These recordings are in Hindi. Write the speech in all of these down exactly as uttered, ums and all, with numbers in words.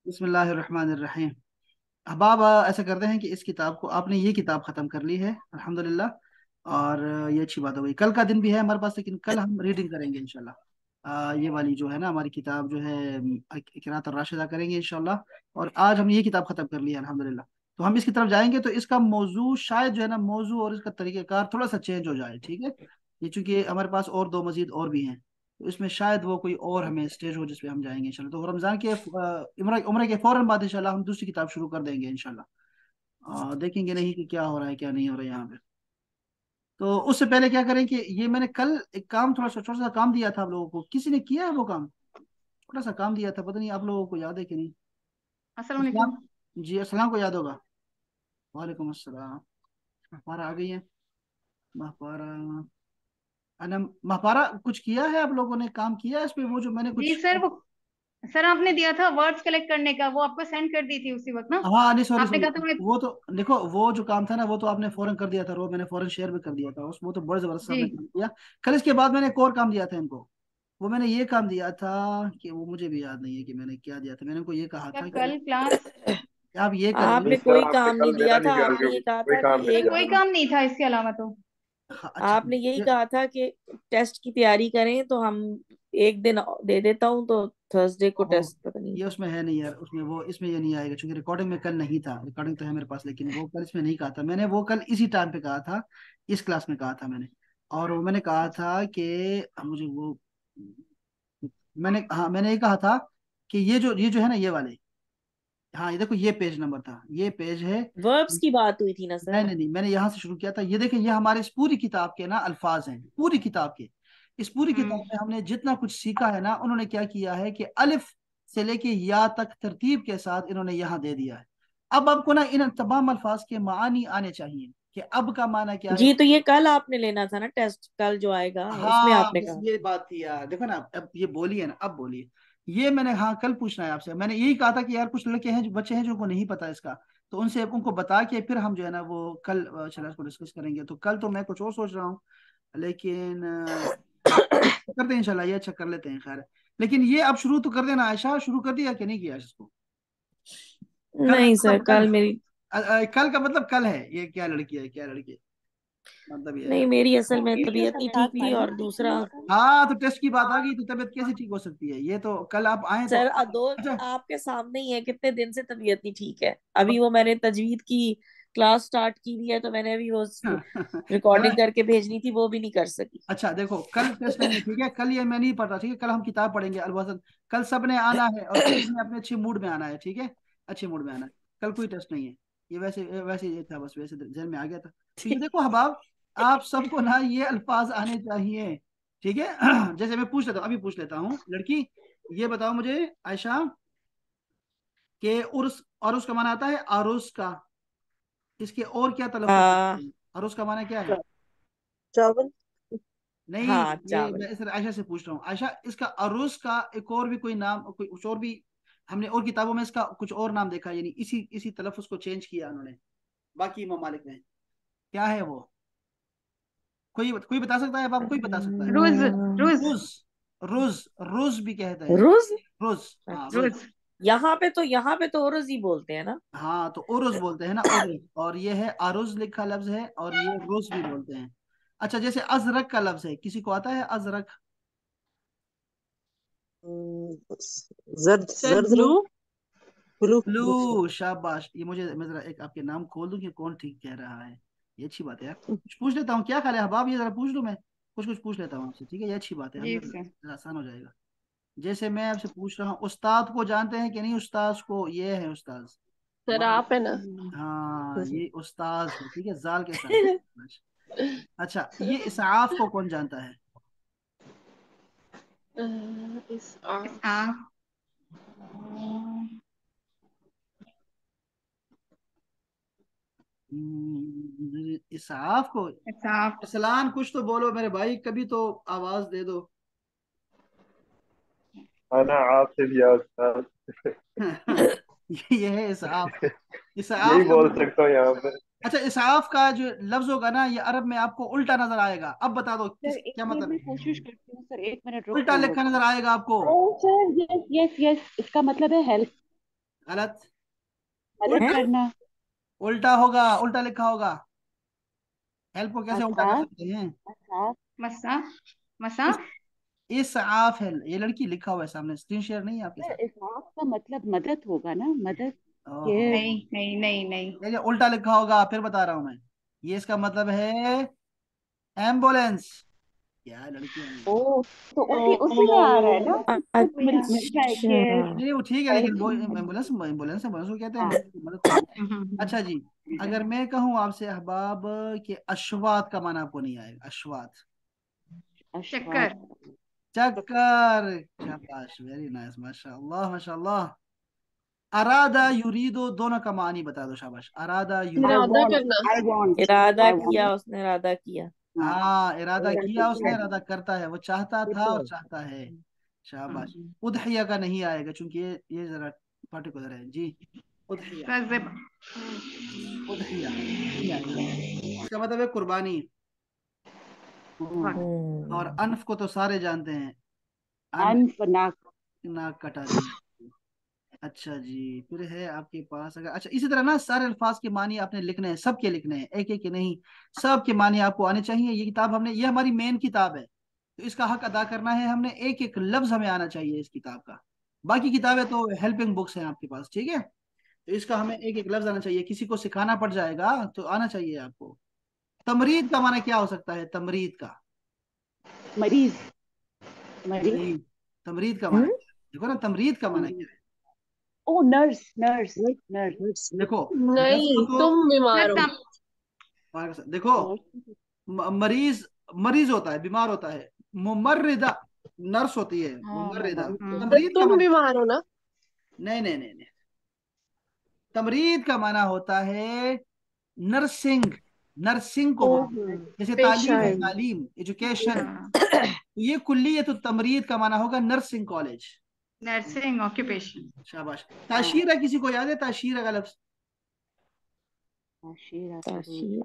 बिस्मिल्लाहिर्रहमानिर्रहीम। अहबाब, अ, ऐसा करते हैं कि इस किताब को, आपने ये किताब ख़त्म कर ली है अल्हम्दुलिल्लाह। और अ, ये अच्छी बात हो गई। कल का दिन भी है हमारे पास, लेकिन कल हम रीडिंग करेंगे इंशाल्लाह। अ, ये वाली जो है ना हमारी किताब जो है अ, क़िराअत और राशिदा करेंगे इंशाल्लाह। और आज हम ये किताब ख़त्म कर ली है अल्हम्दुलिल्लाह। तो हम इसकी तरफ जाएंगे, तो इसका मौजू शायद जो है ना, मौजू और इसका तरीक़ेकार थोड़ा सा चेंज हो जाए, ठीक है। ये चूंकि हमारे पास और दो मजीद और भी हैं, तो इसमें शायद वो कोई और हमें स्टेज हो जिसपे हम जाएंगे इंशाल्लाह। तो रमजान के अ, उम्र उम्र के फौरन बाद इंशाल्लाह हम दूसरी किताब शुरू कर देंगे इंशाल्लाह। अ, देखेंगे नहीं कि क्या हो रहा है क्या नहीं हो रहा है यहाँ पे। तो उससे पहले क्या करें कि ये मैंने कल एक काम, थोड़ा सा छोटा सा काम दिया था आप लोगों को, किसी ने किया है वो काम? छोटा सा काम दिया था, पता नहीं आप लोगों को याद है कि नहीं। अस्सलाम अस्सलाम। वालेकुम। जी अस्सलाम को याद होगा। वालेकुम अस्सलाम। महपारा आ गई है। महपारा। अनम महपारा, कुछ किया है आप लोगों ने, काम किया है इस पे? वो जो मैंने जी कुछ। सर, वो सर आपने दिया था वर्ड्स कलेक्ट करने का, वो आपको सेंड कर दी थी उसी वक्त ना। हाँ नहीं, सॉरी आपने सॉरी। कहा था मैं। वो तो देखो, वो जो काम था ना, वो तो आपने फौरन कर दिया था, वो मैंने फौरन शेयर भी कर दिया था उस, वो तो बड़े जबरदस्त जी। आपने काम किया। कल इसके बाद मैंने एक और काम दिया था इनको। वो मैंने ये काम दिया था कि वो मुझे भी याद नहीं है कि मैंने क्या दिया था। मैंने उनको ये कहा क्या था कि कल क्लास। आप ये आपने करेंगे। नहीं सर, कोई आपने काम नहीं कल मेरा दिया था। नहीं दिया, आपने ये कहा कोई था कि काम नहीं सर एक दिया। कोई काम नहीं था इसके अलावा तो। हाँ, अच्छा। आपने यही ये कहा था कि टेस्ट की तैयारी करें, तो हम एक दिन दे देता हूँ, तो थर्सडे को ओहो, टेस्ट पता नहीं। ये उसमें है नहीं यार, उसमें वो इसमें ये नहीं आएगा, क्योंकि रिकॉर्डिंग में कल नहीं था। रिकॉर्डिंग तो है मेरे पास, लेकिन वो कल इसमें नहीं कहा था मैंने। वो कल इसी टाइम पे कहा था, इस क्लास में कहा था मैंने। और वो मैंने कहा था कि मुझे वो, मैंने, हाँ मैंने ये कहा था कि ये जो ये जो है ना, ये वाले, हाँ ये देखो, ये पेज नंबर था, ये पेज है। वर्ब्स की बात हुई थी ना नहीं सर। नहीं नहीं, मैंने यहाँ से शुरू किया था। ये देखें, ये हमारे इस पूरी किताब के ना अल्फाज हैं, पूरी किताब के। इस पूरी किताब हम्म। में हमने जितना कुछ सीखा है ना, उन्होंने क्या किया है कि अलिफ से लेके या तक तरतीब के साथ इन्होंने यहाँ दे दिया है। अब आपको ना इन तमाम अल्फाज के मानी आने चाहिए कि अब का माना क्या है। जी, तो ये कल आपने लेना था ना टेस्ट, कल जो आएगा उसमें हाँ आपने बस कहा ये था। बात थी यार, देखो ना, अब ये बोलिए ना, अब बोलिए। ये मैंने, हाँ कल पूछना है आपसे। मैंने यही कहा था कि यार कुछ लड़के हैं, जो बच्चे हैं, जो को नहीं पता इसका, तो उनसे उनको बता के फिर हम जो है ना वो कल अ, चलो इसको डिस्कस करेंगे। तो कल तो मैं कुछ और सोच रहा हूँ, लेकिन अ, करते हैं इंशाल्लाह, ये अच्छा कर लेते हैं, खैर है। लेकिन ये अब शुरू तो कर देना। आयशा, शुरू कर दिया कि नहीं किया इसको? कल है नहीं सर, मतलब कल। कल मेरी अ, अ, कल का मतलब कल है। ये क्या लड़की है, क्या लड़की है, मतलब ये है। नहीं, मेरी असल में तबीयत नहीं ठीक थी, और दूसरा हाँ तो टेस्ट की बात आ गई, तो तबीयत कैसे ठीक हो सकती है? ये तो कल आप आए तो। सर अ, दो अच्छा। आपके सामने ही है, कितने दिन से तबीयत नहीं ठीक है। अभी वो मैंने तजवीद की क्लास स्टार्ट की हुई है, तो मैंने अभी वो कल, रिकॉर्डिंग करके भेजनी थी, वो भी नहीं कर सकी। अच्छा देखो, कल टेस्ट नहीं है, ठीक है। कल ये मैं नहीं पढ़ रहा, ठीक है। कल हम किताब पढ़ेंगे अलवसन। कल सबने आना है, और सबने अपने अच्छे मूड में आना है, ठीक है। अच्छे मूड में आना है। कल कोई टेस्ट नहीं है। ये वैसे वैसे ये था, बस वैसे जहन में आ गया था। तो ये देखो हबाब, आप सबको ना ये अल्फाज आने चाहिए, ठीक है। जैसे मैं पूछ लेता हूँ, अभी पूछ लेता हूँ, लड़की ये बताओ मुझे, आयशा, कि उर्स, और उसका माना आता है आरुस का। इसके और क्या तलफ़ुज़ हाँ। होते हैं? आरुस का माना क्या है? चावल। नहीं, हाँ, ये चावल। मैं इस आयशा से पूछ रहा हूँ। आयशा, इसका अरूस का एक और भी कोई नाम, कोई कुछ और भी, हमने और किताबों में इसका कुछ और नाम देखा, यानी इसी इसी तलफ़ुज़ को चेंज किया उन्होंने बाकी ममालिक में। क्या है वो? कोई कोई बता सकता है? अब कोई बता सकता है? रुज। रुज। रुज। रुज। रुज भी कहते हैं। रोज। रुज, हाँ अच्छा। रुज। रुज। यहाँ पे तो यहाँ पे तो रोज ही बोलते हैं ना। हाँ तो उरुज बोलते हैं ना, उरुज। और ये है अरुज लिखा लफ्ज है, और ये रुज भी बोलते हैं। अच्छा, जैसे अजरक का लफ्ज है, किसी को आता है अजरक? हम्म, जर्द सर, जर्द ब्लू। रंग। ब्लू ब्लू से। ब्लू, शाबाश। ये मुझे, मैं जरा एक आपके नाम खोल दूं कि कौन ठीक कह रहा है। ये अच्छी बात है यार। कुछ पूछ लेता हूँ, क्या ख्याल है हबाब, ये जरा पूछ लूं मैं? कुछ कुछ पूछ लेता हूँ आपसे, ठीक है। ये अच्छी बात है, जी हमें सर। जरा आसान हो जाएगा। जैसे मैं आपसे पूछ रहा हूँ, उस्ताद को जानते हैं कि नहीं? उस्ताद को, ये है उस्ताद सर हमारे। आप है ना। हाँ ये उस्ताद है, ठीक है, जाल के साथ। अच्छा, ये इसआफ को कौन जानता है? अ, इस आ, इस आप। हम्म, इसआफ को। इस आप। अरसलान, कुछ तो बोलो मेरे भाई, कभी तो आवाज दे दो। अना आसिफ या उस्ताद। ये ये है इसआफ। यही इसआफ का बोल मतलब, सकता हूँ यहाँ पे। अच्छा, इसआफ का जो लफ्ज होगा ना, ये अरब में आपको उल्टा नजर आएगा। अब बता दो सर किस, एक क्या मिनट मतलब में है? कोशिश करती हूँ, सर एक मिनट रुक उल्टा जाऊंगा। लिखा नजर आएगा आपको। ओ सर, यस यस यस, इसका मतलब है हेल्प। गलत। मदद उल्टा, करना। उल्टा होगा, उल्टा लिखा होगा। हेल्प को कैसे उल्टा कर मसाक। सकते हैं? मसाक। मसा मसा इस इस आफ है, ये लड़की लिखा हुआ है सामने, स्क्रीन शेयर नहीं है आपके सर साथ? इसाफ का मतलब मदद होगा ना, मदद। ओहो, ये नहीं नहीं नहीं नहीं। ये जो उल्टा लिखा होगा, फिर बता रहा हूं मैं। ये इसका मतलब है एम्बुलेंस। क्या लड़की है? ओ, तो उसी उसी में आ रहा है ना, ओ मिल मिलता है अच्छा। केयर। नहीं नहीं, वो ठीक है, लेकिन वो हेल्प। एम्बुलेंस, एम्बुलेंस एम्बुलेंस को कहते हैं, हाँ। मदद मदद को कहते हैं। हम्म, अच्छा जी, अगर मैं कहूँ आपसे अहबाब कि अश्वात का माना आपको नहीं आएगा, अश्वात। अशफाक। चक्कर। चक्कर। शाबाश, वेरी नाइस, माशाल्लाह माशाल्लाह। अरादा युरीदो दोनों का मानी बता दो, शाबाश। अरादा आई युरीदो। इरादा वांट। करना। I want. इरादा आई वांट। किया उसने, इरादा किया। हाँ। हाँ, इरादा मेरा किया उसने, सोचा है। इरादा करता है, वो चाहता था और चाहता है। शाबाश। हम्म, उदहिया का नहीं आएगा, क्योंकि ये ये जरा पर्टिकुलर है जी। उदहिया, कज़ब। उदहिया नहीं आएगा। इसका मतलब है कुर्बानी। हम्म। और हम्म। अनफ को तो सारे जानते हैं। अनफ, अनफ नाक। नाक कटा दी। अच्छा जी, फिर है आपके पास, अगर अच्छा इसी तरह ना सारे अल्फाज के मानी आपने लिखने हैं, सबके लिखने हैं, एक एक के नहीं, सबके मानी आपको आने चाहिए। ये किताब हमने, ये हमारी मेन किताब है, तो इसका हक अदा करना है हमने, एक एक लफ्ज हमें आना चाहिए इस किताब का। बाकी किताबें तो हेल्पिंग बुक्स हैं आपके पास, ठीक है, तो इसका हमें एक एक लफ्ज आना चाहिए, किसी को सिखाना पड़ जाएगा तो आना चाहिए आपको। तमरीद का माना क्या हो सकता है? तमरीद का, मरीज। मरीज। नहीं, तमरीद का माना हम्म? क्या है? देखो ना, तमरीद का माना मरीज। क्या ओ नर्स, नर्स। नर्स। है? देखो, नर्स को नहीं, तो, तुम बीमार हो। मतलब देखो, नर्स। म- मरीज, मरीज होता है, बीमार होता है। मुमर्रिदा नर्स होती है, हाँ मुमर्रिदा। ममर। हम्म, तो तमरीद का तुम माना, बीमार हो ना। नहीं नहीं नहीं नहीं, तमरीद का माना होता है नर्सिंग, नर्सिंग को माना, ओहो। जैसे पेशा तालीम है, है। तालीम, एजुकेशन। हाँ, तो ये कुल्ली है, तो तमरीद का माना होगा नर्सिंग कॉलेज। Nursing occupation. शाबाश। हाँ। ताशीरा किसी को याद है? ताशीरा का लफ्ज? ताशीरा फरूज। ताशिया।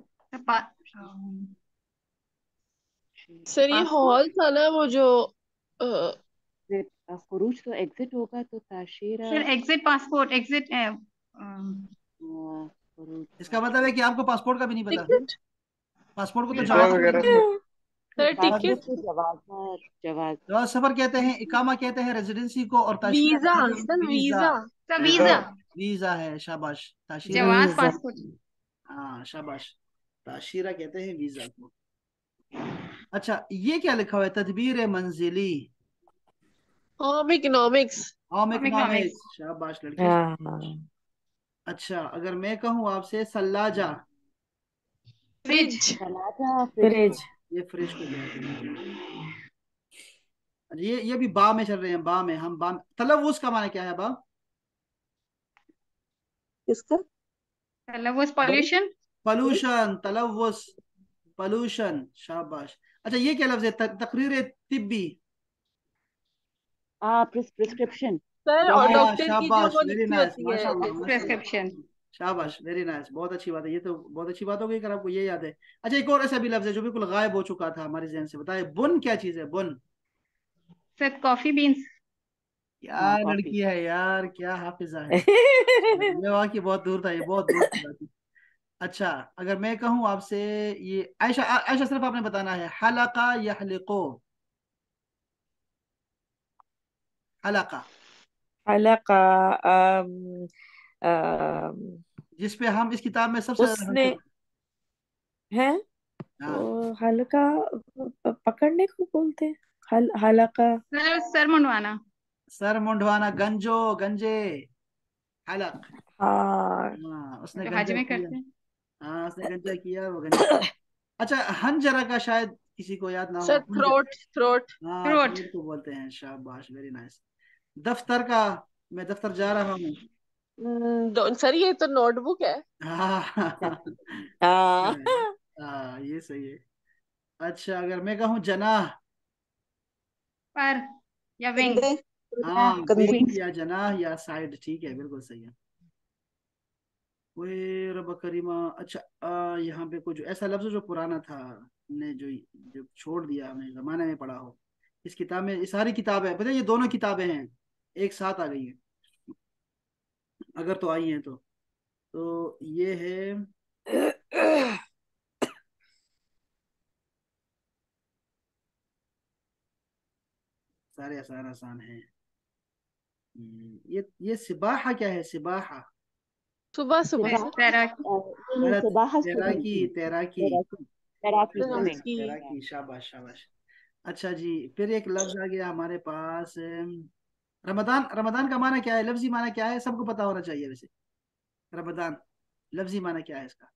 सर ये पासपोर्ट। हॉल था ना वो जो अ, एग्जिट फरूज तो एग्जिट होगा, तो ताशीरा। फिर एग्जिट पासपोर्ट एग्जिट। हाँ, फरूज इसका मतलब है ताशीरा। कि आपको पासपोर्ट का भी नहीं पता? टिकट। पासपोर्ट को तो वीजा जवाब वगैरह। कहते हैं। Sir passport ticket. को जवाब। जवाब। जवाब सफर कहते हैं, इकामा कहते हैं रेजिडेंसी को, और ताशीरा वीजा कहते हैं sir, visa. Visa. Visa. Visa. Visa है, शाबाश। ताशीरा, जवाब वीजा। पासपोर्ट। हाँ शाबाश, ताशीरा कहते हैं वीजा को। अच्छा, ये क्या लिखा हुआ है? तदबीर मंजिली, होम इकोनॉमिक्स। होम हम इकोनॉमिक्स। इकोनॉमिक्स। शाबाश लड़की, शाबाश। हाँ। अच्छा, अगर मैं कहूँ आपसे सल्लाजा, फ्रिज। फ्रिज। सलाजा फ्रिज को। फ्रिज। ये फ्रिज को कहते हैं। अच्छा, ये ये भी बा में चल रहे हैं, बा में हम, बा में तलव्वुज का माना क्या है बा? किसका? तलव्वुज पॉल्यूशन। पॉल्यूशन, तलव्वुज, पॉल्यूशन। शाबाश। अच्छा, ये क्या लफ्ज है? त- तकरीर तिब्बी। आ प्रिस्क्रिप्शन। सर और डॉक्टर। हाँ डॉक्टर की जो शाबाश, वो वेरी लिखी नाइस, होती है माशाल्लाह जैसे। माशाल्लाह। प्रिस्क्रिप्शन। शाबाश, वेरी नाइस, बहुत अच्छी बात है, ये तो बहुत अच्छी बात हो गई अगर आपको ये याद है। अच्छा, एक और ऐसा भी लफ्ज है जो बिल्कुल गायब हो चुका था हमारे जहन से, बताए बुन क्या चीज है? बुन। Sir coffee beans. क्या हाँ कॉफी। लड़की है यार, क्या हाफिजा है। ये वाकई बहुत दूर था, ये बहुत दूर की बात थी। अच्छा, अगर मैं कहूँ आपसे, ये आयशा, आयशा सिर्फ आपने बताना है, हलका या हलिको? हलका, हलका। अम, अम, जिसपे हम इस किताब में सबसे ज्यादा उसने हंसे थे। है हाँ, वो हलका, प- पकड़ने को बोलते हैं। हल हलका। सर सर मुंडवाना। सर मुंडवाना, गंजो, गंजे, हलक। हाँ। हाँ, उसने जो हज गंजा में किया। करते हैं। हाँ, उसने गंजा किया, वो गंजा। अच्छा, हंजरा का शायद किसी को याद ना हो, सर हंजर। Throat, throat. हाँ, थ्रोट। थ्रोट को बोलते हैं, शाबाश, वेरी नाइस। दफ्तर का, मैं दफ्तर जा रहा हूँ। सर ये तो नोटबुक है। हाँ हाँ। हाँ, ये सही है। अच्छा, अगर मैं कहूँ जनाह, पर या विंग। कंधे। हाँ, कंधे। विंग या जनाह या साइड, ठीक है, बिल्कुल सही है। वे रब करीमा। अच्छा, आ, यहाँ पे कुछ ऐसा लफ्ज जो पुराना था, हमने जो जो छोड़ दिया, हमने जमाने में पढ़ा हो, इस किताब में, ये सारी किताबें, पता है ये दोनों किताबें हैं, एक साथ आ गई हैं। अगर तो आई हैं तो तो ये है सारे आसान आसान हैं। हम्म, ये ये सिबाहा क्या है, सिबाहा? सुबह सुबह ते- से सिबाहा तैराकी। अ, नहीं नहीं, गलत। सिबाहा स्विमिंग। तैराकी तैराकी। तैराकी। तैराकी स्विमिंग। तैराकी। तैराकी, शाबाश शाबाश। अच्छा जी, फिर एक लफ्ज आ गया हमारे पास, अम, रमदान। रमदान का माना क्या है, लफ्जी माना क्या है, सबको पता होना चाहिए वैसे। रमदान लफ्जी माना क्या है इसका?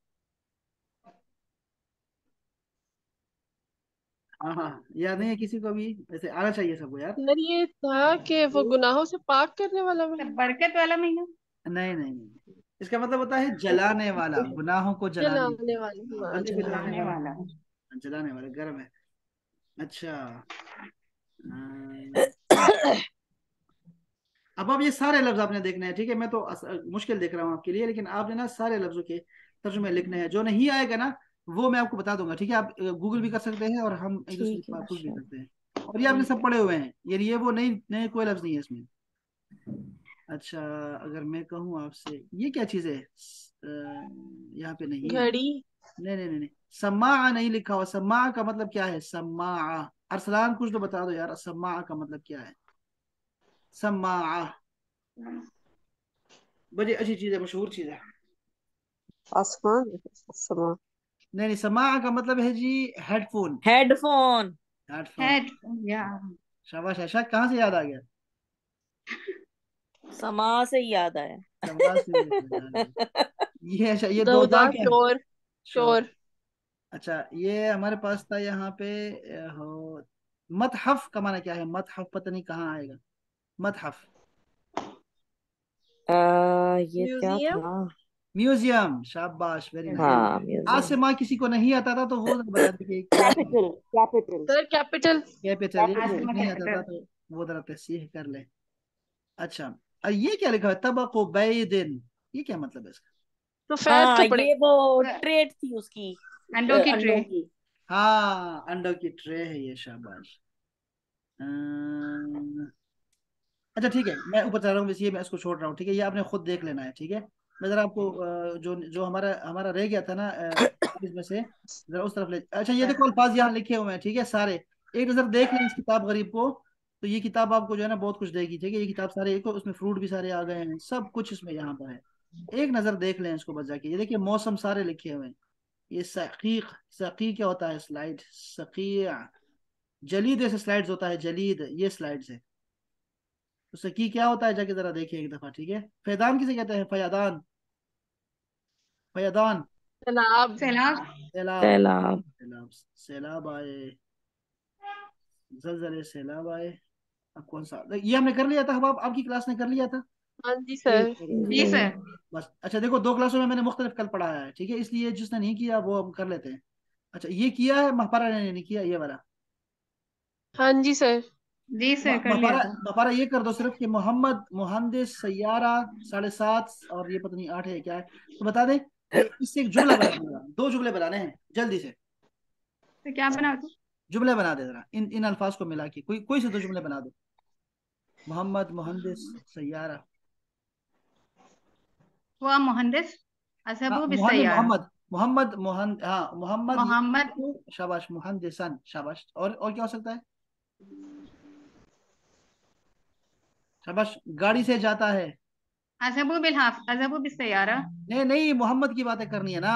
हाँ हाँ, याद नहीं है किसी को भी? वैसे आना चाहिए सबको यार। यार ये था कि वो गुनाहों से पाक करने वाला तो महीना। बरकत वाला महीना। नहीं नहीं नहीं, इसका मतलब होता है जलाने वाला, गुनाहों को जलाने। जलाने वाली, हाँ, हाँ बंदे को जलाने जलाने जलाने। वाला वाला। नहीं, जलाने वाला गर्म है। अच्छा। अम, अब अब ये सारे लफ्ज आपने देखने हैं, ठीक है? मैं तो अस- मुश्किल देख रहा हूँ आपके लिए, लेकिन आपने ना सारे लफ्जों के तर्जुमे लिखने हैं। जो नहीं आएगा ना वो मैं आपको बता दूंगा, ठीक है? आप गूगल भी कर सकते हैं और हम एक दूसरे ठीक से है, पूछ भी अच्छा। सकते हैं। और ये आपने सब पढ़े हुए हैं, ये ये वो नई नए कोई लफ्ज नहीं है इसमें। अच्छा, अगर मैं कहूँ आपसे, ये क्या चीज़ है? स- अ, यहाँ पे नहीं है। घड़ी। नहीं नहीं नहीं नहीं, सम्मा नहीं लिखा हुआ। सम्मा का मतलब क्या है? सम्मा। अरसलान कुछ तो बता दो यार, सम्मा का मतलब क्या है? सम्मा बड़ी अच्छी चीज़ है, मशहूर चीज़ है। आसमान। आसमान। नहीं नहीं, सम्मा का मतलब है जी हेडफोन। हेडफोन। हेडफोन। हेड। या। शाबाश ऐशा, कहाँ से याद आ गया? समा से ही याद आया। शाबाश से याद आ गया। ये अच्छा, ये दो दौदा दाग है। शोर। श्योर। शोर। अच्छा, ये हमारे पास था यहाँ पे। अ, हो मतहफ का माना क्या है? मतहफ पता नहीं कहाँ आएगा। मतहफ। आ, ये क्या म्यूजियम। था? म्यूजियम, शाबाश, वेरी नाइस। म्यूजियम। हाँ, आज से म्यूजियम। माँ किसी को नहीं आता था तो वो बता दीजिए क्या था। Capital. Capital. Sir capital. Capital, ये किसी कैपिटल। को आसमा नहीं आता था कैपिटल। तो वो जरा तस्हीह कर ले। अच्छा, और ये क्या लिखा है, तबको बैदिन? ये क्या मतलब है इसका? सफेद हाँ, कपड़े। ये वो ट्रेड थी उसकी। अ, अंडों की ट्रे। अंडों की। हाँ, अंडों की ट्रे है ये, शाबाश। अम्म, अच्छा ठीक है, मैं ऊपर चल रहा हूँ, वैसे ये मैं इसको छोड़ रहा हूँ, ठीक है? ये आपने खुद देख लेना है, ठीक है? मैं जरा आपको अ, जो जो हमारा हमारा रह गया था ना, अ, इसमें से जरा उस तरफ ले। अच्छा, ये देखो अल्फाज यहाँ लिखे हुए हैं, ठीक है सारे? एक नज़र देख लें इस किताब गरीब को, तो ये किताब आपको जो है ना बहुत कुछ देगी, ठीक है? ये किताब सारे, एक उसमें फ्रूट भी सारे आ गए हैं, सब कुछ इसमें यहाँ पर है। एक नज़र देख लें इसको बस जाके। ये देखिए मौसम सारे लिखे हुए हैं। ये सकीक, सकी क्या होता है? स्लाइड, सकी। जलीद ऐसे स्लाइड्स होता है, जलीद ये स्लाइड्स है। तो सकी क्या होता है, जाके जरा देखिए एक दफा, ठीक है? फैदान किसे कहते हैं? फयादान। फयादान। तालाब। सैलाब। सैलाब। सैलाब। सैलाब। सैलाब आए, जलजले, सैलाब आए। अब कौन सा, ये हमने कर लिया था, अब आप, आपकी क्लास ने कर लिया था हाँ जी जी सर। जी जी। सर। बस। अच्छा देखो, दो क्लासों में मैंने मुख्तलिफ कल पढ़ाया है, ठीक है? इसलिए जिसने नहीं किया वो हम कर लेते हैं। अच्छा, ये किया है महपारा ने? नहीं किया ये वाला? हाँ जी सर। जी सर, म- कर लिया महपारा, था। महपारा ये कर दो सिर्फ कि मोहम्मद मुहंदिस सैयारा साढ़े सात, और ये पता नहीं आठ है क्या है, तो बता दें कि इससे एक जुमला बना दूंगा। दो जुमले बनाने हैं जल्दी से। तो क्या बना दो? जुमले बना दे जरा, इन इन अल्फाज को मिला के कोई कोई से दो जुमले बना दो। मोहम्मद मुहंदिस सैयारा। हुआ मुहंदिस हाँ, अजहबु मोहन बिस्सयारा। मोहम्मद। मोहम्मद मोहन हाँ, मोहम्मद मोहम्मद। ये- शाबाश, मुहंदिसन, शाबाश। और और क्या हो सकता है? शाबाश, गाड़ी से जाता है। अजहबु बिलहाफ अजहबु बिस्सयारा। नहीं नहीं, मोहम्मद की बातें करनी है ना।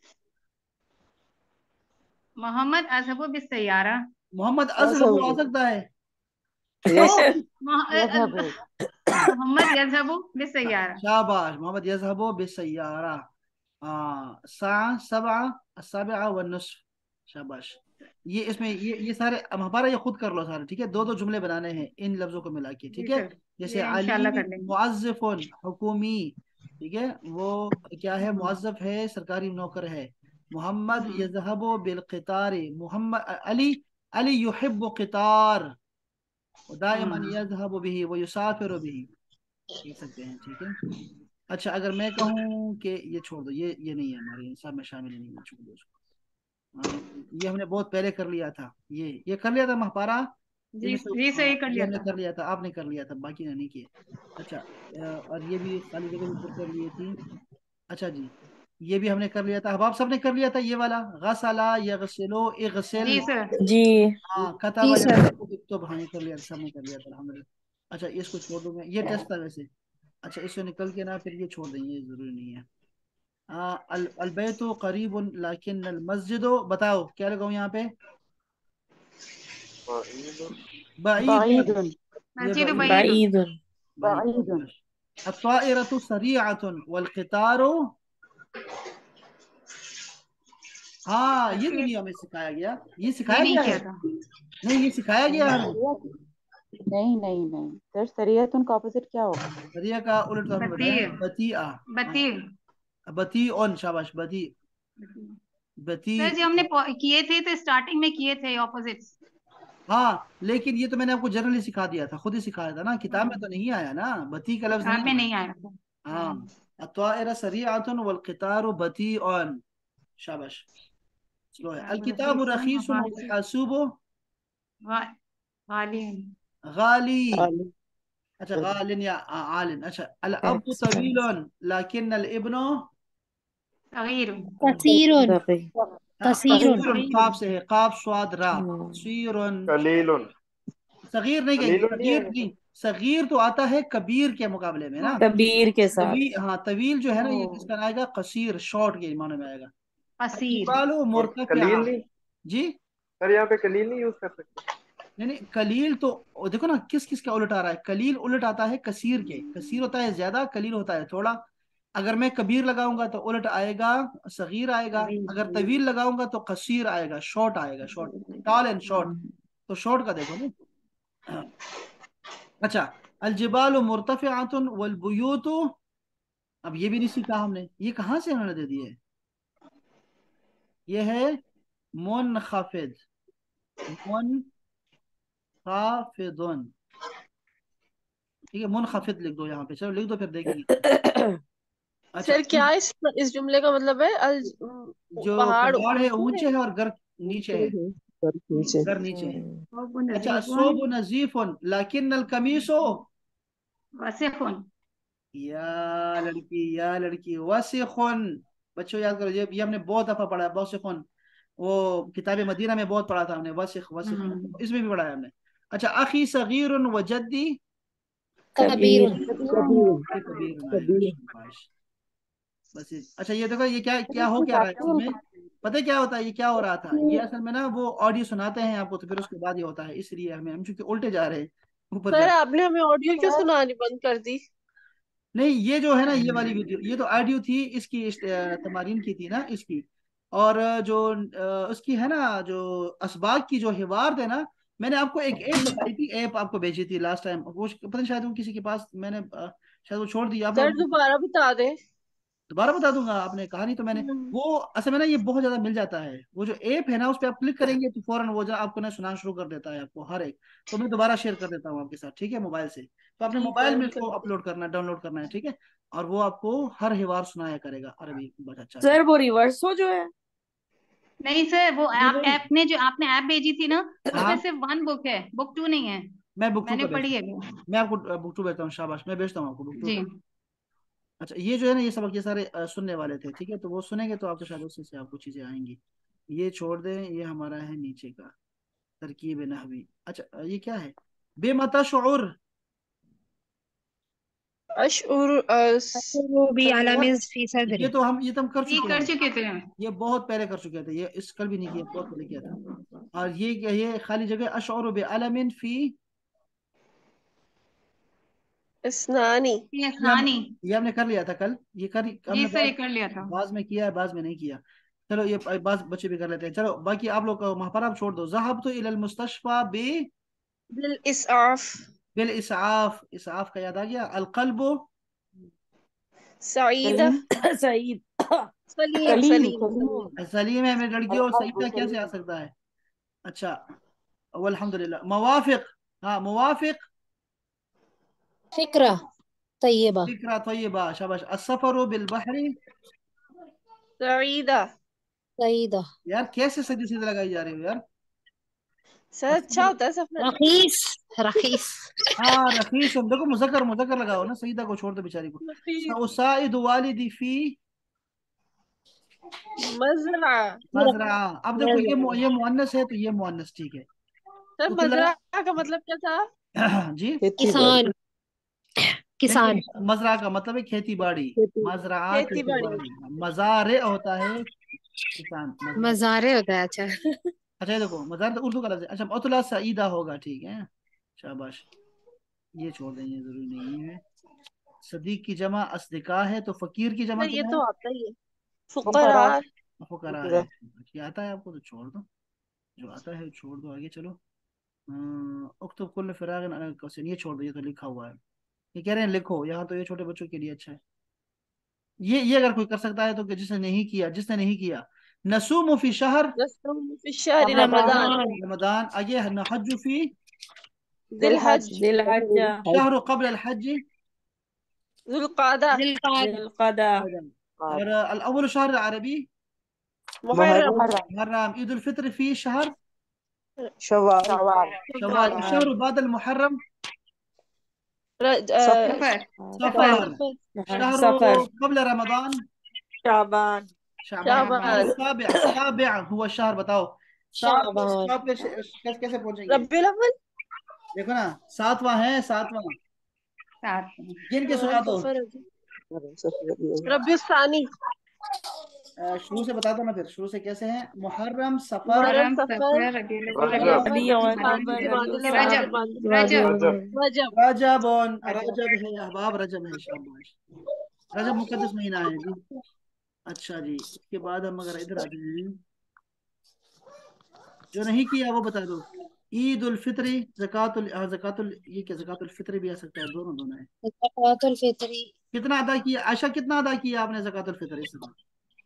मोहम्मद अजहबु बिस्सयारा। मोहम्मद अजहब वो आ यज़हबु। सकता है। यस। ओ, मोह- अ- यज़हबु। अ- मोहम्मद यजहबु बिस्सयारा। शाबाश, मोहम्मद यजहबो बिसय्यारा। हाँ, सा सबआ अस्साबिआ व नुस्फ। शाबाश। ये इसमें ये ये सारे अब हमारा ये खुद कर लो सारे, ठीक है? दो दो जुमले बनाने हैं इन लफ्जों को मिला के, जी ठीक है? सर। जैसे ये इंशाल्लाह अली कर लेंगे। मुअज्जिफुन हुकूमी, ठीक है? वो क्या है? मुअज्जफ है, सरकारी नौकर है। मोहम्मद हम्म। यजहबु बिल क़ितारी, मोहम्मद अली, अली युहिब्बु क़ितार, दाइमन हम्म। यजहबु बिही व युसाफिरु बिही, कह सकते हैं, ठीक है? अच्छा, अगर मैं कहूँ कि ये छोड़ दो, ये ये नहीं है हमारे हिसाब में शामिल, नहीं है, छोड़ दो उसको। हाँ, ये हमने बहुत पहले कर लिया था, ये ये कर लिया था महपारा। जी इसमें तो जी हाँ, सही कर ये लिया हमने था। कर लिया था, आपने कर लिया था, बाकी ने नहीं किए। अच्छा, अ, और ये भी खाली जगह भी फिर कर लिए थी। अच्छा जी, ये भी हमने कर लिया था, अब आप सबने कर लिया था ये वाला, गसला यगसिलो इगसिल। जी सर। जी हाँ, जी कताबा सर। तो हाँ ये कर लिया था, सबने कर लिया था अल्हम्दुलिल्लाह। अच्छा, इसको छोड़ दूंगा, ये टेस्ट था वैसे। अच्छा, इससे निकल के ना फिर ये छोड़ देंगे, ये जरूरी नहीं है। आ, अल अलबैतु करीबुन लाकिन अल मस्जिदो, बताओ क्या लगाऊं यहाँ पे? بعيد बईद। بعيد ये मस्जिद बईद। बईद। बाईदुन। बईद بعيد शाबाश। अत्वाइरतु सरीअतुन वल क़ितारु। हाँ, ये तो नहीं हमें सिखाया गया, ये ये सिखाया नहीं गया है? किया था। नहीं, ये सिखाया गया है हमें। सरियत नहीं नहीं नहीं सर, सरियत उनका ऑपोजिट क्या होगा? सरिया का उलट तो हमें बताया, बतीर। बतीआ। हाँ, बतीर। बती ऑन, शाबाश, बती। बती। सर जी हमने पौ- किए थे तो स्टार्टिंग में किए थे ऑपोजिट्स। हाँ, लेकिन ये तो मैंने आपको जनरली सिखा दिया था, खुद ही सिखाया था ना, किताब में तो नहीं आया ना, बती का लफ्ज नहीं आप में आया। नहीं आया था। हाँ, अत्वाइर सरीअतुन वल क़ितारु बतीअन, शाबाश। स्लो है। अल किताब रखीसुन वल हसूबु वाली। गाली। आलू। अच्छा, गालिन या आ- आलिन। अच्छा, अल अबु तवीलन लाकिन अल इब्नु तगीर। कसीरुन। दबे। हाँ, कसीरुन। कसीरुन, काफ से है, काफ स्वाद रा। कसीरुन। قليل सगीर नहीं कहेंगे, قليل नहीं सगीर है। नहीं। सगीर तो आता है कबीर के मुकाबले में ना। कबीर के साथ। तवील, हाँ, तवील जो है ना, ये किसका आएगा? कसीर, शॉर्ट के मानो में आएगा। कसीर। अल-जिबालु और मुर्तफिआ। कलील नहीं, जी। सर यहाँ पे कलील नहीं यूज कर सकते? नहीं नहीं, कलील तो ओ, देखो ना किस किस का उलट आ रहा है, कलील उलट आता है कसीर के, कसीर होता है ज्यादा, कलील होता है थोड़ा। अगर मैं कबीर लगाऊंगा तो उलट आएगा, सगीर आएगा। अगर तवील लगाऊंगा तो कसीर आएगा, शॉर्ट आएगा, शॉर्ट। Tall and short. तो शॉर्ट का देखो ना। अच्छा, अलजिबालु मुर्तफिआतुन वल बुयूतु। अब ये भी नहीं सीखा हमने, ये कहाँ से उन्होंने दे दिए? ये है मुनखफिद। मुनखाफिदुन। ठीक है, मुनखफिद लिख दो यहाँ पे, चलो लिख दो, फिर देखेंगे क्या है। अच्छा, सर क्या इस इस जुमले का मतलब है? अल जो पहाड़ पहाड़ है ऊपर है। ऊंचे है और घर नीचे है, नीचे। घर नीचे है। वो अच्छा, नजीफुन सोब नजीफुन लाकिन अल कमीसो। वसीखुन। या लड़की, या लड़की, वसिखुन। बच्चों याद करो, ये ये हमने बहुत दफा पढ़ा है, वसिखुन। वो किताब मदीना में बहुत पढ़ा था हमने, वसिख वसिखुन, हम्म। इसमें भी पढ़ा है हमने। अच्छा, अखी सगीरुन व जद्दी। कबीर। कबीरुन। ये कबीर आएगा, शाबाश। बस ये, अच्छा ये देखो, ये क्या क्या हो क्या रहा है इसमें? पता है क्या होता है, ये क्या हो रहा था, ये असल में ना वो ऑडियो सुनाते हैं आपको, तो फिर उसके बाद ये होता है, इसलिए हमें, हम चूंकि उल्टे जा रहे हैं, ऊपर जा सर रहे आपने हमें ऑडियो क्यों सुनानी बंद कर दी? हैं। नहीं, ये जो है ना, ये वाली वीडियो, ये तो ऑडियो थी इसकी, इस, अ, तमारीन की थी ना इसकी। और अ, जो अ, उसकी है ना, जो असबाग की जो हिवार थे ना, मैंने आपको एक ऐप बताई थी, ऐप आपको भेजी थी लास्ट टाइम, वो पता नहीं शायद वो किसी के पास मैंने अ, शायद वो छोड़ दिया आप सर लोग। दोबारा बता दे। दोबारा बता दूंगा, आपने कहा नहीं तो मैंने। हम्म। वो असल में ना, ये बहुत ज्यादा मिल जाता है, वो जो ऐप है ना, उस पर आप क्लिक करेंगे तो फौरन वो जो आपको ना सुनाना शुरू कर देता है आपको हर एक। तो मैं दोबारा शेयर कर देता हूँ आपके साथ, ठीक है, मोबाइल से। तो आपने ठीक है मोबाइल में कर इसको दो। अपलोड करना है, डाउनलोड करना है, ठीक है। और वो आपको हर हिवार सुनाया करेगा, अरबी बस, अच्छा अच्छा। सर वो रिवर्स हो जो है। नहीं सर, वो नहीं आप नहीं। ऐप ने जो आपने ऐप भेजी थी ना, उसमें हाँ, सिर्फ वन बुक है, बुक टू नहीं है। मैं बुक टू मैंने का भेजता पढ़ी हूँ। है वो। मैं आपको बुक टू भेजता हूँ, शाबाश, मैं भेजता हूँ आपको बुक टू जी। का। अच्छा, ये जो है ना, ये सबक ये सारे अ, सुनने वाले थे, ठीक है, तो वो सुनेंगे तो आपको शायद उससे से आपको चीजें आएंगी। ये छोड़ दें, ये हमारा है नीचे का, तरकीब नहवी। अच्छा, ये क्या है? बेमता शऊर। अशउर वो भी यार, अलामिज फी ये सदरी। तो हम ये तो हम कर ये चुके कर हैं, चुके थे। ये बहुत पहले कर चुके थे, ये इस कल भी नहीं किया, बहुत पहले किया था। और ये क्या, ये खाली जगह अशऊर बेअलमिन फी। इस्नानी। ये ये हम आसानी। ये हमने कर लिया था कल, ये कर जी हमने सर, ये बाद कर लिया था। बाद में किया है, बाद में नहीं किया। चलो, ये बात बच्चे भी कर लेते हैं, चलो बाकी आप लोग वहां पर आप छोड़ दो। ज़हब तो इलल मुस्तशफा बे बिल इसआफ। बिल इसआफ, इसआफ का याद आ गया। अल कल्बो सईदा। सलीम सईद। सलीम सलीम सलीम सलीम। सलीम सलीम है मेरी लड़की, और अलकल्बु सईदा कैसे आ सलीम। सकता है? अच्छा, अल्हम्दुलिल्लाह, मवाफिक। हाँ, मुवाफिक। फिक्रा तय्यबा। फिक्रा तय्यबा, शाबाश। अस्सफरु बिल बहरी। सईदा। सईदा। यार कैसे सीधे सीधे लगाई जा रही हो यार? सर अच्छा होता है सफर। रखीस रखीस हाँ रखीस, देखो मुजक्कर मुजक्कर लगाओ ना, सईदा को छोड़ दो बेचारी को। रखीस। उसाइद वालिदी फी मजरा। मजरा। अब देखो ये मु- मजरा ये मुअन्नस है तो ये मुअन्नस ठीक है। सर उतला मजरा का मतलब क्या था? जी खेती किसान बाड़ी। नहीं किसान नहीं, मजरा का मतलब है खेती बाड़ी। खेती मजरा खेती खेती बाड़ी। बाड़ी। मजारे होता है किसान, मजारे। मज़ारे होता है अच्छा। अच्छा ये देखो मजार तो उर्दू का लफ्ज है। अच्छा उतला सईदा होगा, ठीक है, शाबाश। ये छोड़ देंगे, जरूरी नहीं है। सदीक की जमा असदिका है, तो फकीर की जमा सर ये क्या है? तो आता ही है। फुकरा। फुकरा। फुकरा है। फुकरा। ये आता है आपको तो छोड़ दो, जो आता है छोड़ दो, आगे चलो। अं, उक्तब कुल्ल फिरागिन अला कौसिन, ये छोड़ दो, ये तो लिखा हुआ है। ये कह रहे हैं लिखो, यहाँ तो ये छोटे बच्चों के लिए अच्छा है। ये ये अगर कोई कर सकता है तो, जिसने नहीं किया, जिसने नहीं किया। नसूम फी शहर रसूम फी शहर रमजान। रमजान। रमजान रमदान, आगे नहज फी दिल जिलहज। हज। जिलहज्जा, शहर कबल अल हज जुल्कादा। जिलकाद जिलकदा, और अल अव्वल शहर अरबी मुहर्रम। मुहर्रम। मुहर्रम। ईद उल फित्र फी शहर शवाल। शवाल, शवाल। शव्वाल। शहर बाद अल मुहर्रम रज- अ, सफर। सफर। सफर। सफर। सफर। शहर सफर, कबल रमदान शाबान, शाबान। और शाबान। शाबान। साबिया साबिया हुआ शहर, बताओ सात शाबान सात पे कैसे कैसे पहुंचेंगे? रब्बिउल अव्वल। देखो ना, सातवां है, सातवां। साथ। गिन के शाबान सुना दो। सफर सफर। रब्बिउल सानी। अ, शुरू से बता दो ना, फिर शुरू से कैसे है? मुहर्रम, सफर, मुहर्रम मुहर्रम, सफर सफर, रबीउल रबीउल अव्वल, रजब, अव्वल रबी रबीउल और जमादुल सानी अव्वल, आखिर, रबी जमादुल सानी, आखिर रजब। जमादुल रबी रजब। अव्वल। रजब। रजबन, रजब। रजब है अहबाब, रजब है, शाबाश। रजब मुकद्दस महीना है जी। अच्छा जी, इसके बाद हम अगर इधर आते हैं, जो नहीं किया वो बता दो। ईद उल फित्री, जकातुल हाँ, जकातुल, ये क्या जकातुल फित्री भी आ सकता है, दोनों दोनों है। ज़कातुल फित्री कितना अदा किया आयशा, कितना अदा किया आपने जकातुल फित्र इस समय?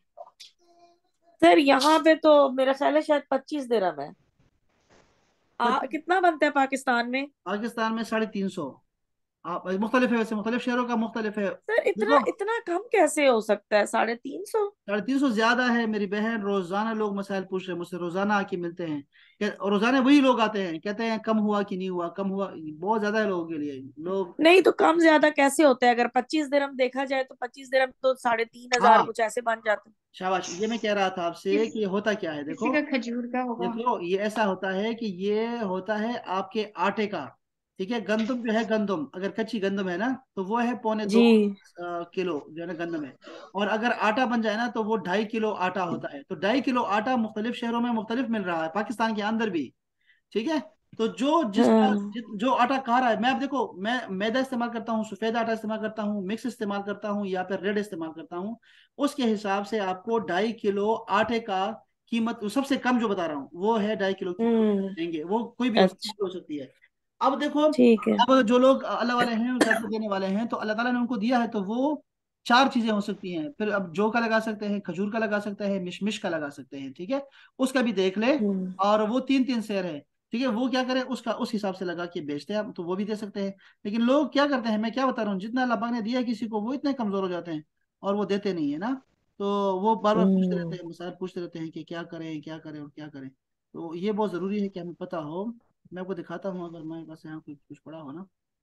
सर यहाँ पे तो मेरा ख्याल है शायद पच्चीस दिरहम है। आ, पच- कितना बनता है पाकिस्तान में? पाकिस्तान में साढ़े तीन सौ। आप मुख्तलिफ है, वैसे मुख्तलिफ शहरों का मुख्तलिफ है। सर इतना देखो इतना कम कैसे हो सकता है, साढ़े तीन सौ? साढ़े तीन सौ ज्यादा है मेरी बहन, रोजाना लोग मसाइल पूछ रहे हैं मुझसे, रोजाना आके मिलते हैं। क्या- और रोजाना वही लोग आते हैं, कहते हैं कम हुआ कि नहीं हुआ, कम हुआ, बहुत ज्यादा है लोगों के लिए लोग। नहीं तो कम ज्यादा कैसे होता है? अगर पच्चीस दिरहम देखा जाए तो पच्चीस दिरहम तो साढ़े तीन हजार हाँ कुछ ऐसे बन जाते हैं। शाबाश, ये मैं कह रहा था आपसे किस कि ये होता क्या है, किसी देखो। का खजूर का होगा। देखो ये ऐसा होता है कि ये होता है आपके आटे का, ठीक है। गंदम जो है, गंदम अगर कच्ची गंदम है ना, तो वो है पौने दो जी। अ, किलो जो है ना गंदम है। और अगर आटा बन जाए ना, तो वो ढाई किलो आटा होता है। तो ढाई किलो आटा मुख्तलिफ शहरों में मुख्तलिफ मिल रहा है, पाकिस्तान के अंदर भी, ठीक है। तो जो जिसका हाँ। जि, जो आटा खा रहा है, मैं अब देखो, मैं मैदा इस्तेमाल करता हूँ, सफेद आटा इस्तेमाल करता हूँ, मिक्स इस्तेमाल करता हूँ, या फिर रेड इस्तेमाल करता हूँ, उसके हिसाब से आपको ढाई किलो आटे का कीमत, सबसे कम जो बता रहा हूँ वो है ढाई किलो की हम्म। देंगे, वो कोई भी हो अच्छा, सकती हो सकती है। अब देखो, ठीक है। अब जो लोग अल्लाह वाले हैं, सदका देने वाले हैं, तो अल्लाह ताला ने उनको दिया है, तो वो चार चीजें हो सकती हैं। फिर अब जौ का लगा सकते हैं, खजूर का लगा सकते हैं, मिशमिश का लगा सकते हैं, ठीक है, उसका भी देख ले। हम्म। और वो तीन तीन शेयर है, ठीक है, वो क्या करें, उसका उस हिसाब से लगा के बेचते हैं, तो वो भी दे सकते हैं। लेकिन लोग क्या करते हैं, मैं क्या बता रहा हूँ, जितना अल्लाह पाक ने दिया है किसी को, वो इतने कमजोर हो जाते हैं और वो देते नहीं है ना। तो वो बार बार पूछते रहते हम्म। हैं, मसाइल पूछते रहते हैं कि क्या करें, क्या करें और क्या करें। तो ये बहुत जरूरी है कि हमें पता हो। मैं आपको दिखाता हूँ, अगर मेरे पास यहाँ कुछ कुछ पड़ा हो ना।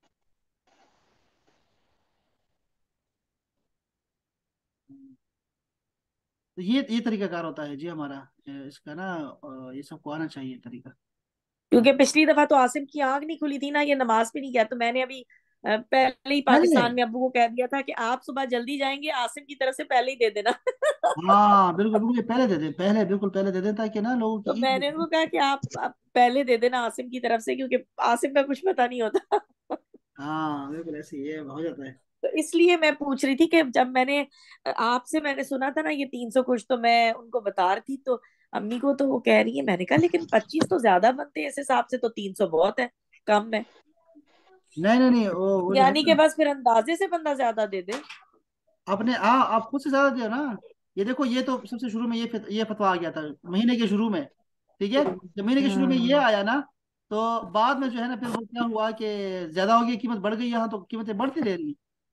तो ये ये तरीकाकार होता है जी हमारा, अ, इसका ना, अ, ये सबको आना चाहिए तरीका। हाँ। क्योंकि पिछली दफा तो आसिम की आंख नहीं खुली थी ना, ये नमाज भी नहीं गया, तो मैंने अभी अ, पहले ही पहले, पाकिस्तान में अब्बू को कह दिया था कि आप सुबह जल्दी जाएंगे, आसिम की तरफ से पहले ही दे देना। हाँ बिल्कुल बिल्कुल, ये पहले दे दे, पहले बिल्कुल पहले दे दे, ताकि ना लोगों तो की मैंने ईद। उनको कहा कि आप, आप पहले दे देना आसिम की तरफ से, क्योंकि आसिम का कुछ पता नहीं होता। हाँ बिल्कुल ऐसे ही ये हो जाता है। तो इसलिए मैं पूछ रही थी कि जब मैंने आपसे मैंने सुना था ना ये तीन सौ कुछ, तो मैं उनको बता रही थी तो अम्मी को, तो वो कह रही है, मैंने कहा लेकिन पच्चीस तो ज्यादा बनते हैं इस हिसाब से, तो तीन सौ बहुत है, कम है। नहीं नहीं नहीं, वो वो जो है यानी कि ना, बस फिर अंदाजे से बंदा ज्यादा दे दे। अपने हाँ आप खुद से ज्यादा दियो ना। ये देखो, ये तो सबसे शुरू में ये फत, ये फतवा आ गया था महीने के शुरू में, ठीक है। जब महीने के शुरू में ये हाँ। आया ना, तो बाद में जो है ना, फिर वो क्या हुआ कि ज्यादा हो गई, कीमत बढ़ गई, यहाँ तो कीमतें बढ़ती रह रही।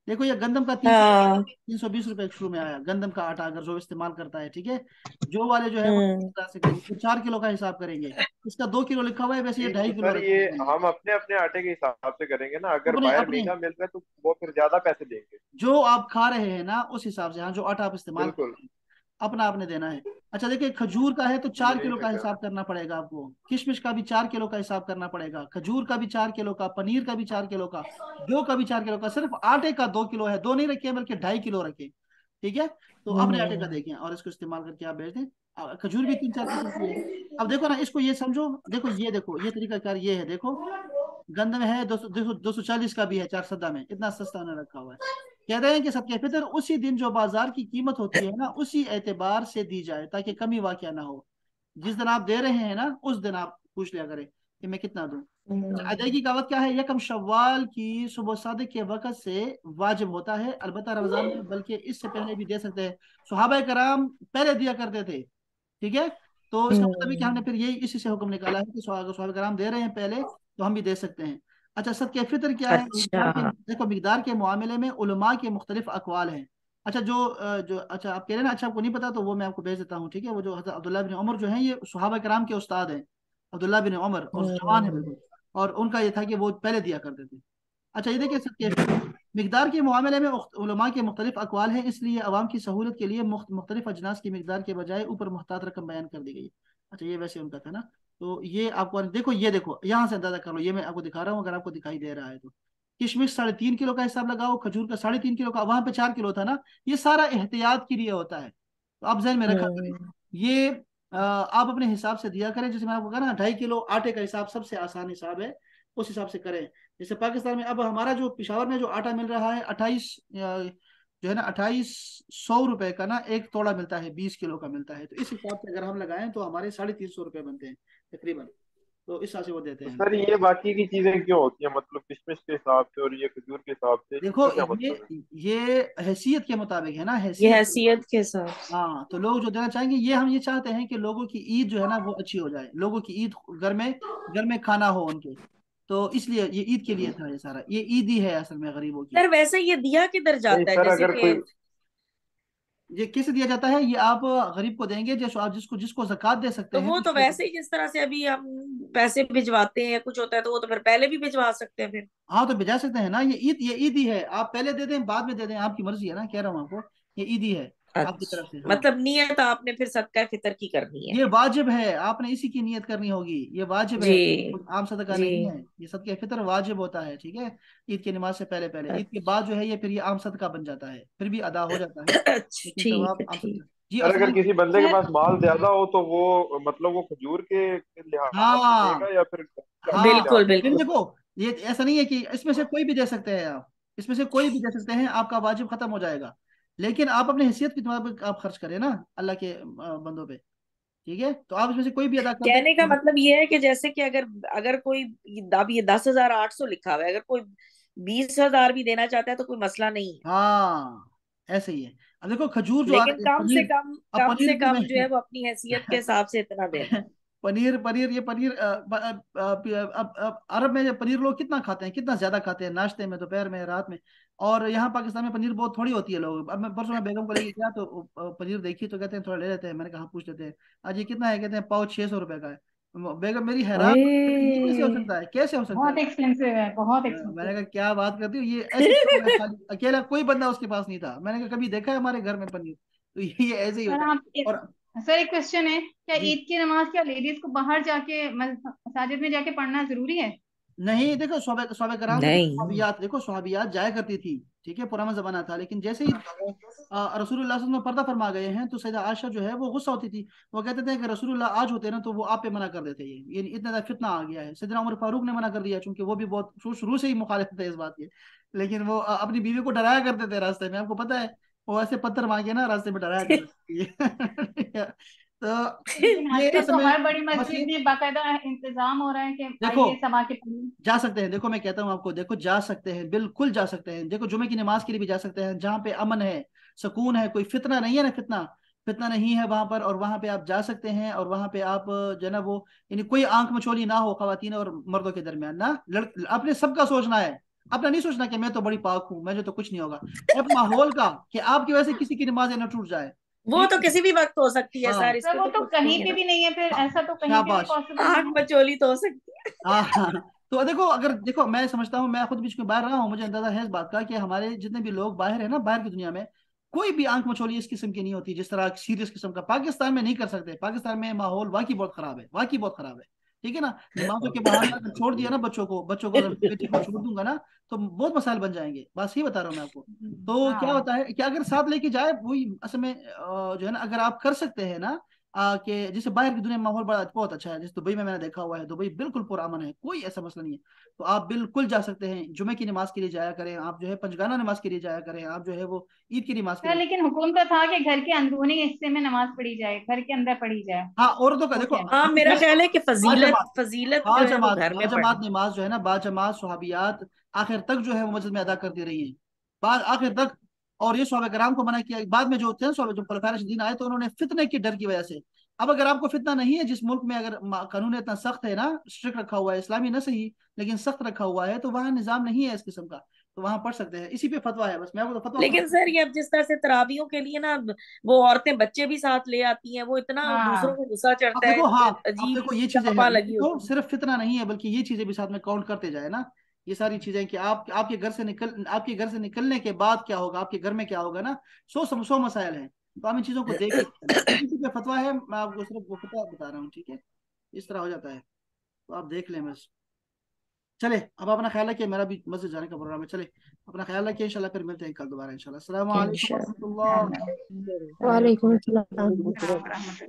देखो ये गंदम का तीन सौ हाँ। तीन सौ बीस रुपए शुरू में आया, गंदम का आटा अगर जो इस्तेमाल करता है, ठीक है। जो वाले जो है वो इस हम्म। तरह से करेंगे, तो चार किलो का हिसाब करेंगे। इसका दो किलो लिखा हुआ है, वैसे ये नहीं ढाई तो किलो सर रखा ये है। हम अपने अपने आटे के हिसाब से करेंगे ना, अगर अपने बाहर अपने महंगा मिल रहा है तो वो फिर ज्यादा पैसे देंगे। जो आप खा रहे हैं ना उस हिसाब से, हाँ, जो आटा आप इस्तेमाल कर बिल्कुल। रहे हैं अपना आपने देना है। अच्छा देखिए, खजूर का है तो चार यही किलो मैं का कह रहा हिसाब करना पड़ेगा आपको, किशमिश का भी चार किलो का हिसाब करना पड़ेगा, खजूर का भी चार किलो का, पनीर का भी चार किलो का, जौ का भी चार किलो का। सिर्फ आटे का दो किलो है, दो नहीं रखे बल्कि ढाई किलो रखे, ठीक है। तो अपने आटे का हम्म। देखें और इसको इस्तेमाल करके आप बेच दें। आ, खजूर भी तीन चार किस्म की है। अब देखो ना, इसको ये समझो, देखो ये देखो ये तरीका कार ये है, देखो गंदम है दो सौ दो दो सौ चालीस का भी है, चार सद्दा में, इतना सस्ता उन्होंने रखा हुआ है। कह रहे हैं कि सदका फितर उसी दिन जो बाजार की कीमत होती है ना उसी एतबार से दी जाए, ताकि कमी वाकया ना हो। जिस दिन आप दे रहे हैं ना उस दिन आप पूछ लिया करें कि मैं कितना दूं। अच्छा, हम्म। अदायगी का वक्त क्या है? यकम शव्वाल की सुबह सादिक के वक्त से वाजिब होता है, अलबत्ता रमजान में, बल्कि इससे पहले भी दे सकते हैं। सहाबा कराम पहले दिया करते थे, ठीक है। तो इसका मतलब है कि हमने हम्म। फिर यही इसी से हुक्म निकाला है कि सहाबा कराम दे रहे हैं पहले, तो हम भी दे सकते हैं। अच्छा, सदक़े फितर क्या है? मिकदार के, अच्छा। देखो मिकदार के मामले में उलमा के मुख्तलिफ अकवाल हैं। अच्छा जो अ, जो अच्छा आप कह रहे हैं ना, अच्छा आपको नहीं पता तो वो मैं आपको भेज देता हूँ, ठीक है। वो जो हज़रत अब्दुल्ला बिन उमर जो हैं, ये सहाबा कराम के उस्ताद हैं, अब्दुल्ला बिन उमर, और जवान है हम्म। बिल्कुल। और उनका ये था कि वो पहले दिया करते थे। अच्छा ये देखिए, सदक़े फितर मिकदार के मामले में उख्त- उलमा के मुख्तलिफ अकवाल हैं, इसलिए अवाम की सहूलत के लिए मुख्त मुख्तलिफ अजनास की मिकदार के बजाय ऊपर मुख्तात रकम बयान कर दी गई है। अच्छा ये वैसे उनका था ना। तो ये आपको देखो, ये देखो यहाँ से अंदाजा कर लो, ये मैं आपको दिखा रहा हूँ, अगर आपको दिखाई दे रहा है तो। किशमिश साढ़े तीन किलो का हिसाब लगाओ, खजूर का साढ़े तीन किलो का, वहां पे चार किलो था ना। ये सारा एहतियात के लिए होता है, तो आप जहन में रखा करें। हम्म। ये अ, आप अपने हिसाब से दिया करें, जैसे मैं आपको कहा ना, ढाई किलो आटे का हिसाब सबसे आसान हिसाब है, उस हिसाब से करें। जैसे पाकिस्तान में अब हमारा जो पिशावर में जो आटा मिल रहा है, अट्ठाईस जो है ना, अट्ठाईस सौ रुपए का ना एक तोड़ा मिलता है, बीस किलो का मिलता है। तो इस हिसाब से अगर हम लगाएं तो हमारे साढ़े तीन सौ रुपये बनते हैं तकरीबन। तो इस हिसाब से वो देते तो हैं। सर ये बाकी की चीजें क्यों होती हैं, मतलब किशमिश के हिसाब से और ये खजूर के हिसाब से, देखो इसका क्या ये मतलब है? ये हैसियत के मुताबिक है ना, ये हैसियत के हैसियत मुताबिक। के साथ। हाँ, तो लोग जो देना चाहेंगे, ये हम ये चाहते हैं कि लोगों की ईद जो है ना वो अच्छी हो जाए, लोगों की ईद, घर में घर में खाना हो उनके। तो इसलिए ये ईद के लिए था, ये सारा ये ईद ही है असल में गरीबों की। सर वैसे ये दिया किधर नहीं जाता है, सर, जैसे अगर कि कोई ये कैसे दिया जाता है? ये आप गरीब को देंगे, जैसे आप जिसको जिसको ज़कात दे सकते तो हैं वो तो उसको। वैसे ही जिस तरह से अभी हम पैसे भिजवाते हैं या कुछ होता है तो वो तो फिर पहले भी भिजवा सकते हैं फिर। हाँ तो भेजा सकते हैं ना, ये ईद ये ईद ही है, आप पहले दे दें बाद में दे दें, आपकी मर्जी है ना, कह रहा हूँ आपको। ये ईद ही है आपकी तरफ से, अच्छा, हाँ। मतलब नियत आपने फिर सदका फितर की करनी है। ये वाजिब है, आपने इसी की नियत करनी होगी, ये वाजिब है, जी। कुछ आम सदका जी। नहीं है। ये सदका फितर वाजिब होता है, ठीक है। ईद की नमाज से पहले पहले, ईद के बाद जो है ये फिर ये आम सदका बन जाता है, फिर भी अदा हो जाता है, अच्छा लेकिन ठीक सवाब है आम ठीक। सदका। जी सर असल अगर में, किसी बंदे के सर पास माल ज्यादा हो तो वो मतलब वो खजूर के लिहाज से हाँ देगा या फिर क्या किस हाँ, लिहाज बिल्कुल से लेकिन बिल्कुल। देगा? देखो ये ऐसा नहीं है कि इसमें से कोई भी दे सकते हैं आप, इसमें से कोई भी दे सकते हैं, आपका वाजिब खत्म हो जाएगा। लेकिन आप अपने हैसियत के मुताबिक आप खर्च करें ना अल्लाह के अ, बंदों पे, ठीक है। तो आप इसमें से कोई भी अदा कर कहने का दें। मतलब ये है कि जैसे कि अगर अगर कोई, अब ये दस हजार आठ सौ लिखा हुआ है, अगर कोई बीस हजार भी देना चाहता है तो कोई मसला नहीं है। हाँ ऐसे ही है। अब देखो खजूर जो आ लेकिन कम से पनीर, कम अब कम पनीर से जो कम जो मैं है वो अपनी हैसियत के हिसाब से इतना देना है। पनीर पनीर ये पनीर अ, ब- अ, अ, अब अब अरब में जो पनीर लोग कितना खाते हैं, कितना ज्यादा खाते हैं, नाश्ते में, दोपहर में, रात में। और यहाँ पाकिस्तान में पनीर बहुत थोड़ी होती है। लोग, अब मैं परसों मैं बेगम को लेके गया तो अ, पनीर देखी तो कहते हैं थोड़ा ले लेते हैं। मैंने कहा हाँ, पूछ लेते हैं। आज ये कितना है? कहते हैं पाव छह सौ रुपए का है। बेगम मेरी हैरान, ये कैसे हो ओए। सकता है, कैसे हो सकता है? बहुत एक्सपेंसिव है, बहुत हाँ, मैंने एक्सपेंसिव। कहा क्या बात करती हो, ये ऐसे क्यों हो गया? खाली अकेला कोई बंदा उसके पास नहीं था। मैंने कहा कभी देखा है हमारे घर में पनीर? तो ये ये ऐसे ही सर होता है। आप एक, और सर एक क्वेश्चन है, क्या जी, ईद की नमाज क्या लेडीज को बाहर जाके मस- मसाजिद में जाके पढ़ना जरूरी है? नहीं, देखो सहाबा सहाबा कराम देखो, नहीं। सहाबियात देखो, सहाबियात जाया करती थी, ठीक है, पुराना जमाना था। लेकिन जैसे ही अ, रसूलुल्लाह सल्लल्लाहु अलैहि वसल्लम पर्दा फरमा गए हैं, तो सैयदा आयशा जो है वो गुस्सा होती थी। वो कहते थे कि रसूलुल्लाह आज होते ना तो वो आप पे मना कर देते, ये ये इतना ज्यादा फितना आ गया है। सैयदना उमर फारूक ने मना कर दिया, चूंकि वो भी बहुत शुरू शुरू से ही मुखालिफ थे इस बात के। लेकिन वो अ, अपनी बीवी को डराया करते थे रास्ते में, आपको पता है, वो ऐसे पत्थर मांगे ना रास्ते में डराया करते थे। तो लेकिन ये आजकल असल तो में हर बड़ी बस मस्जिद ये, में बाकायदा इंतजाम हो रहा है कि देखो आइए सब आके पढ़िए। जा सकते हैं, देखो मैं कहता हूँ आपको, देखो जा सकते हैं, बिल्कुल जा सकते हैं। देखो जुमे की नमाज के लिए भी जा सकते हैं, जहाँ पे अमन है, सुकून है, कोई फितना नहीं है ना, फितना फितना नहीं है वहां पर। और वहां पे आप जा सकते हैं, और वहां पे आप जो है ना वो, यानी कोई आंख मचोली ना हो खवातीन और मर्दों के दरमियान ना, लड़ अपने सबका सोचना है। अपना नहीं सोचना कि मैं तो बड़ी पाक हूँ, मुझे तो कुछ नहीं होगा। अब माहौल का कि आपकी वजह से किसी की नमाज न टूट जाए, वो ठीक तो है। किसी भी वक्त हो सकती है हाँ सर, इस सर पे वो तो तो कुछ नहीं कहीं है पे ना। भी नहीं है, फिर ऐसा तो कहीं पे भी शाबाश। पॉसिबल नहीं आंख है। मचोली तो हो सकती है। हाँ हाँ। तो देखो, अगर देखो मैं समझता हूँ, मैं खुद बीच में बाहर रहा हूँ, मुझे अंदाजा है इस बात का कि हमारे जितने भी लोग बाहर है ना, बाहर की दुनिया में कोई भी आंख मचोली इस किस्म की नहीं होती, जिस तरह सीरियस किस्म का पाकिस्तान में नहीं कर सकते। पाकिस्तान में माहौल वाकई बहुत खराब है, वाकई बहुत खराब है, ठीक है ना। नमाजों के बहाने अगर छोड़ दिया ना बच्चों को, बच्चों को अगर बेटी को छोड़ दूंगा ना, तो बहुत मसाइल बन जाएंगे, बस ये बता रहा हूँ मैं आपको। तो क्या हाँ होता है कि अगर साथ लेके जाए वही असल में अ, जो है ना, अगर आप कर सकते हैं ना, आ, कि जैसे बाहर की दुनिया में माहौल बड़ा बहुत अच्छा है, जैसे दुबई में मैंने देखा हुआ है, दुबई बिल्कुल पुरअमन है, कोई ऐसा मसला नहीं है। तो आप बिल्कुल जा सकते हैं, जुमे की नमाज के लिए जाया करें, आप जो है पंचगाना नमाज के लिए जाया करें, आप जो है वो ईद की नमाज के सर, लिए। लेकिन हुक्म तो था कि घर के अंदरूनी हिस्से में नमाज पढ़ी जाए, घर के अंदर पढ़ी जाए। हाँ, औरतों का वो देखो, क्या है? हाँ, हम मेरा घर ख्याल है कि फजीलत बाजमात, फजीलत जो है वो बाजमात घर में बाजमात पढ़ना। नमाज जो है ना, बाजमात स्वहाबियात आखिर तक जो है वो मस्जिद में अदा करती रही है, बाद आखिर तक। और ये सहाबा कराम को मना किया, बाद में जो थे सहाबा, जो खुलफाए राशिदीन आए, तो उन्होंने फितने के डर की वजह से। अब अगर आपको फितना नहीं है, जिस मुल्क में अगर मा- कानून इतना सख्त है ना, स्ट्रिक्ट रखा हुआ है, इस्लामी न सही लेकिन सख्त रखा हुआ है, तो वहाँ निजाम नहीं है इस किस्म का, तो वहाँ पढ़ सकते हैं। इसी पे फतवा है, बस मैं आपको तो फतवा लेकिन सुना। सर ये अब जिस तरह से तरावियों के लिए ना, वो औरतें बच्चे भी साथ ले आती हैं, वो इतना दूसरों हाँ को गुस्सा अब चढ़ता है, देखो, हाँ, इनके अब अजीब देखो ये चीजें हैं, चापा लगी तो होती है। सिर्फ फितना नहीं है, बल्कि ये चीजें भी साथ में काउंट करते जाए ना, ये सारी चीजें कि आप आपके घर से निकल आपके घर से निकलने के बाद क्या होगा, आपके घर में क्या होगा ना, सौ सौ सौ मसाइल हैं। तो हम इन चीजों को देख के चलें। किसी पे फतवा है, मैं आपको सिर्फ वो फतवा बता रहा हूँ, ठीक है। इस तरह हो जाता है, तो आप देख लें बस। चले, अब अपना ख्याल रखिए, मेरा भी मस्जिद जाने का प्रोग्राम है। चले, अपना ख्याल रखिए, इंशाल्लाह फिर मिलते हैं कल दोबारा इंशाल्लाह। अस्सलाम वालेकुम इंशाल्लाह। वरहमतुल्लाह। वालेकुम सलाम। हाँ,